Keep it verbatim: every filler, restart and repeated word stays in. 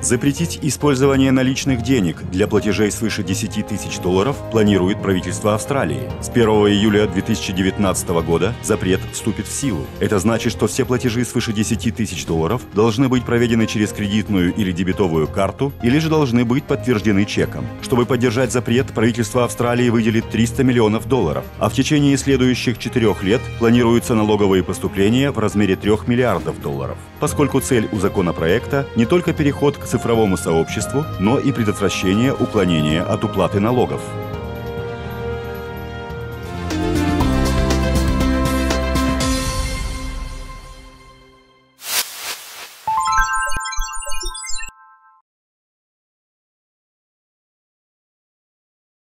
Запретить использование наличных денег для платежей свыше десяти тысяч долларов планирует правительство Австралии. С первого июля две тысячи девятнадцатого года запрет вступит в силу. Это значит, что все платежи свыше десяти тысяч долларов должны быть проведены через кредитную или дебетовую карту, или же должны быть подтверждены чеком. Чтобы поддержать запрет, правительство Австралии выделит триста миллионов долларов, а в течение следующих четырех лет планируются налоговые поступления в размере трех миллиардов долларов. Поскольку цель у законопроекта не только переход к цифровому сообществу, но и предотвращение уклонения от уплаты налогов.